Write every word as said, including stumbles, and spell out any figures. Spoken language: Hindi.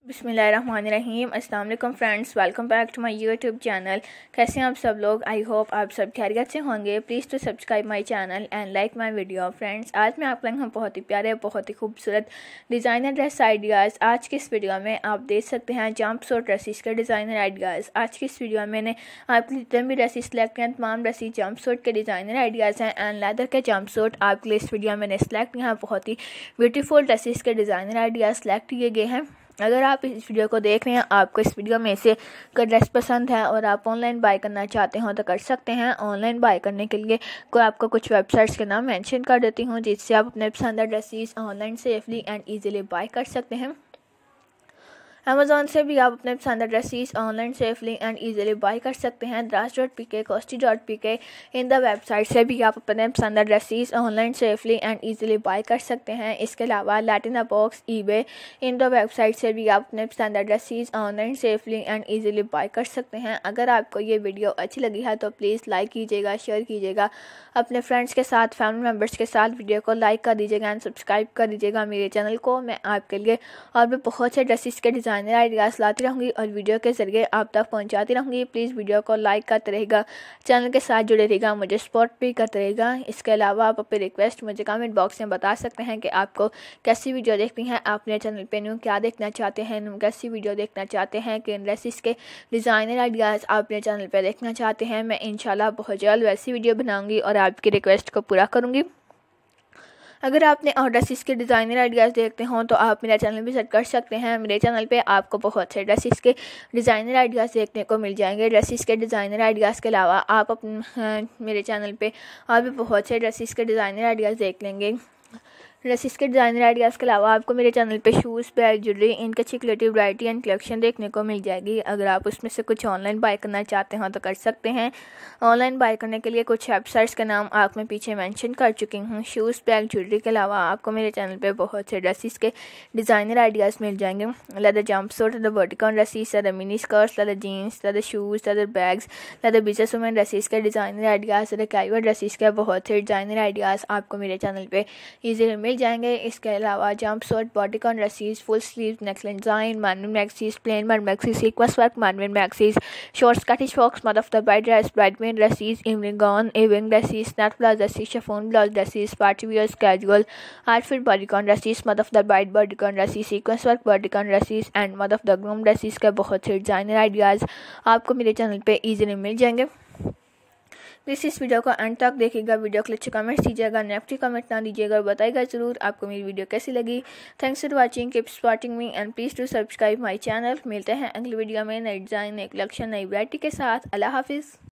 बिस्मिल्लाहिर्रहमानिर्रहीम। अस्सलाम वालेकुम friends, welcome back to my YouTube channel. कैसे हैं आप सब लोग? आई होप आप सब खैरियत से होंगे। Please to subscribe my channel and like my video. Friends, आज मैं आप लोगों को बहुत ही प्यारे, बहुत ही खूबसूरत डिज़ाइनर ड्रेस आइडियाज़ आज की इस वीडियो में आप देख सकते हैं। जंप सूट ड्रेसेस के डिज़ाइनर आइडियाज़ आज की इस वीडियो में मैंने आपके लिए जितने भी ड्रेसेस सेलेक्ट किए हैं, तमाम ड्रेसेस जंप सूट के डिज़ाइनर आइडियाज़ हैं एंड लेदर के जंप सूट आपके लिए इस वीडियो में मैंने सेलेक्ट किया है। बहुत ही ब्यूटीफुल ड्रेसेस के डिज़ाइनर आइडियाज़ सेलेक्ट किए गए हैं। अगर आप इस वीडियो को देख रहे हैं, आपको इस वीडियो में से कोई ड्रेस पसंद है और आप ऑनलाइन बाय करना चाहते हो तो कर सकते हैं। ऑनलाइन बाय करने के लिए कोई आपको कुछ वेबसाइट्स के नाम मेंशन कर देती हूँ, जिससे आप अपने पसंदीदा dresses online safely and easily buy कर सकते हैं। अमेज़ॉन से भी आप अपने पसंद dresses online safely and easily buy कर सकते हैं। द्रास डॉट पी के, कॉस्टी डॉट पी के, इन द वेबसाइट से भी आप अपने पसंद dresses online safely and easily buy कर सकते हैं। इसके अलावा Latina box, eBay, in the website से भी आप अपने पसंद dresses online safely and easily buy कर सकते हैं। अगर आपको ये वीडियो अच्छी लगी है तो प्लीज़ लाइक कीजिएगा, शेयर कीजिएगा अपने फ्रेंड्स के साथ, फैमिली मेम्बर्स के साथ। वीडियो को लाइक कर दीजिएगा एंड सब्सक्राइब कर दीजिएगा मेरे चैनल को। मैं आपके लिए और भी बहुत से ड्रेसेस के डिज़ाइन आइडियाज़ लाती रहूँगी और वीडियो के ज़रिए आप तक पहुँचाती रहूँगी। प्लीज़ वीडियो को लाइक करते रहेगा, चैनल के साथ जुड़े रहेगा, मुझे सपोर्ट भी करते रहेगा। इसके अलावा आप अपनी रिक्वेस्ट मुझे कमेंट बॉक्स में बता सकते हैं कि आपको कैसी वीडियो देखनी है, आप मेरे चैनल पे न्यू क्या देखना चाहते हैं, न्यू कैसी वीडियो देखना चाहते हैं, किन ड्रेसेस के डिज़ाइनर आइडियाज़ आप मेरे चैनल पर देखना चाहते हैं। मैं इंशाल्लाह बहुत जल्द वैसी वीडियो बनाऊँगी और आपकी रिक्वेस्ट को पूरा करूँगी। अगर आपने और ड्रेसेस के डिज़ाइनर आइडियाज़ देखते हो तो आप मेरा चैनल भी सेट कर सकते हैं। मेरे चैनल पे आपको बहुत से ड्रेसेस के डिज़ाइनर आइडियाज़ देखने को मिल जाएंगे। ड्रेसेस के डिज़ाइनर आइडियाज़ के अलावा आप अपने मेरे चैनल पे और भी बहुत से ड्रेसेस के डिज़ाइनर आइडियाज़ देख लेंगे। ड्रेसेस के डिज़ाइनर आइडियाज़ के अलावा आपको मेरे चैनल पे शूज़, बैग, ज्वेलरी, इनकी अच्छी क्रिएटिव वैरायटी एंड कलेक्शन देखने को मिल जाएगी। अगर आप उसमें से कुछ ऑनलाइन बाय करना चाहते हो तो कर सकते हैं। ऑनलाइन बाय करने के लिए कुछ वेबसाइट्स का नाम आप मैं पीछे मेंशन कर चुकी हूँ। शूज़, बैग, ज्वेलरी के अलावा आपको मेरे चैनल पे बहुत से ड्रेसेस के डिज़ाइनर आइडियाज़ मिल जाएंगे। Leather jump suit, leather vertical dresses, leather mini skirts, leather jeans, leather shoes, leather bags, leather business women dresses के designer ideas, leather casual dresses के बहुत से डिज़ाइनर आइडियाज़ आपको मेरे चैनल पर ईजीली मिल जाएंगे। इसके के अलावा jump suit, bodycon dresses, full sleeve neckline design, मैनविन maxis, plain man maxis, sequence work मैनविन मैक्सीज, शॉर्ट स्कर्टिश frocks, mother of the bride dress, bridesmaid dresses, evening gown, evening dresses, net blouse dresses, chiffon blouse dresses, party wears, casual outfit, bodycon dresses, mother of the bride bodycon dresses, sequence work bodycon dresses and mother of the groom dresses के बहुत से डिजाइनर आइडियाज़ आपको मेरे चैनल पे इजीली मिल जाएंगे। प्लीज़ इस वीडियो को एंड तक देखिएगा। वीडियो को अच्छे कमेंट्स दीजिएगा, नेगेटिव कमेंट ना दीजिएगा और बताइएगा ज़रूर आपको मेरी वीडियो कैसी लगी। Thanks for watching, keep supporting me and please to subscribe my channel. मिलते हैं अगली वीडियो में नई डिज़ाइन, नई कलेक्शन, नई वैरायटी के साथ। अल्लाह हाफिज़।